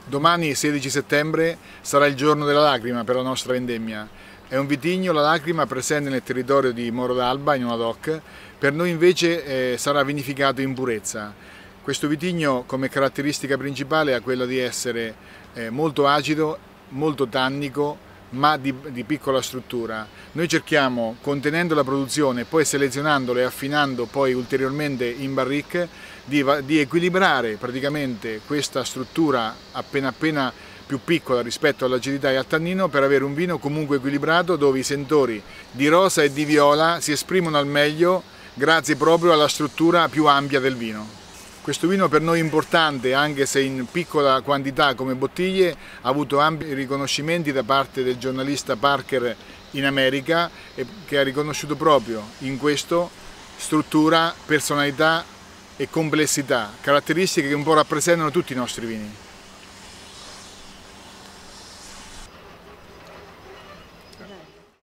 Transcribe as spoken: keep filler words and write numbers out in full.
Domani, sedici settembre, sarà il giorno della lacrima per la nostra vendemmia. È un vitigno, la lacrima, presente nel territorio di Moro d'Alba, in una D O C. Per noi invece eh, sarà vinificato in purezza. Questo vitigno come caratteristica principale ha quella di essere eh, molto acido, molto tannico, ma di, di piccola struttura. Noi cerchiamo, contenendo la produzione e poi selezionandolo e affinando poi ulteriormente in barrique, di, di equilibrare praticamente questa struttura appena appena più piccola rispetto all'acidità e al tannino, per avere un vino comunque equilibrato, dove i sentori di rosa e di viola si esprimono al meglio grazie proprio alla struttura più ampia del vino. Questo vino per noi è importante, anche se in piccola quantità come bottiglie, ha avuto ampi riconoscimenti da parte del giornalista Parker in America, che ha riconosciuto proprio in questo struttura, personalità e complessità, caratteristiche che un po' rappresentano tutti i nostri vini.